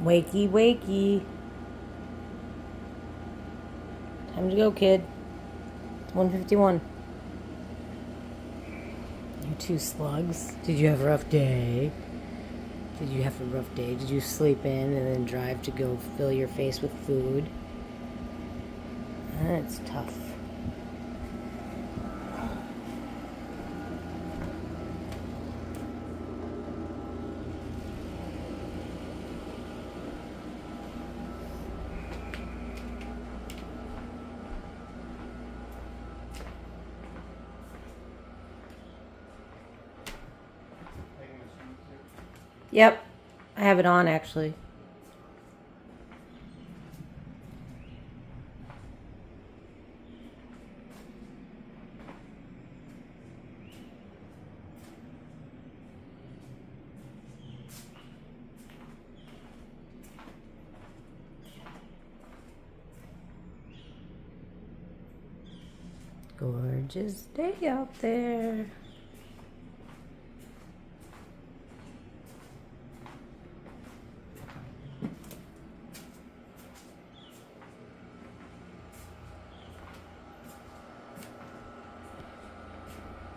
Wakey, wakey. Time to go, kid. It's 1:51. You two slugs. Did you have a rough day? Did you have a rough day? Did you sleep in and then drive to go fill your face with food? That's tough. Yep, I have it on actually. Gorgeous day out there.